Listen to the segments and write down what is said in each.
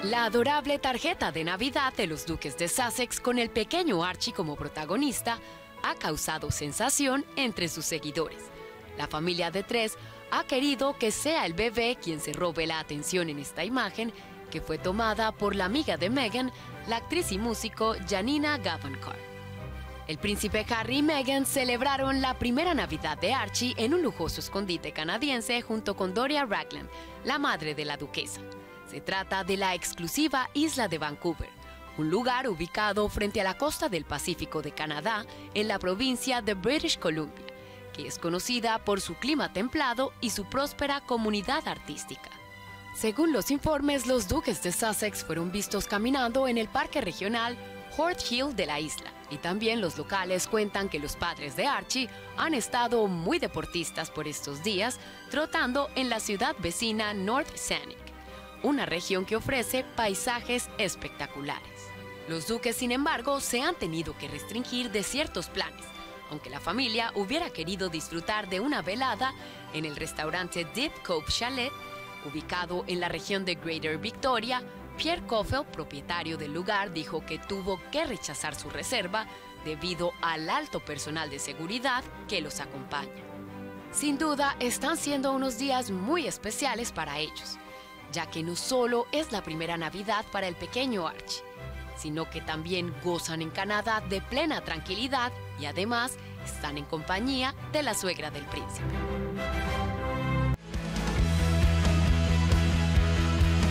La adorable tarjeta de Navidad de los duques de Sussex con el pequeño Archie como protagonista ha causado sensación entre sus seguidores. La familia de tres ha querido que sea el bebé quien se robe la atención en esta imagen, que fue tomada por la amiga de Meghan, la actriz y músico Janina Gavankar. El príncipe Harry y Meghan celebraron la primera Navidad de Archie en un lujoso escondite canadiense junto con Doria Ragland, la madre de la duquesa. Se trata de la exclusiva isla de Vancouver, un lugar ubicado frente a la costa del Pacífico de Canadá, en la provincia de British Columbia, que es conocida por su clima templado y su próspera comunidad artística. Según los informes, los duques de Sussex fueron vistos caminando en el parque regional Hort Hill de la isla, y también los locales cuentan que los padres de Archie han estado muy deportistas por estos días, trotando en la ciudad vecina North Saanich, una región que ofrece paisajes espectaculares. Los duques, sin embargo, se han tenido que restringir de ciertos planes, aunque la familia hubiera querido disfrutar de una velada en el restaurante Deep Cove Chalet, ubicado en la región de Greater Victoria. Pierre Coffel, propietario del lugar, dijo que tuvo que rechazar su reserva debido al alto personal de seguridad que los acompaña. Sin duda, están siendo unos días muy especiales para ellos, ya que no solo es la primera Navidad para el pequeño Archie, sino que también gozan en Canadá de plena tranquilidad y además están en compañía de la suegra del príncipe.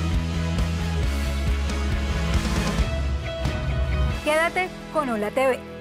Quédate con Hola TV.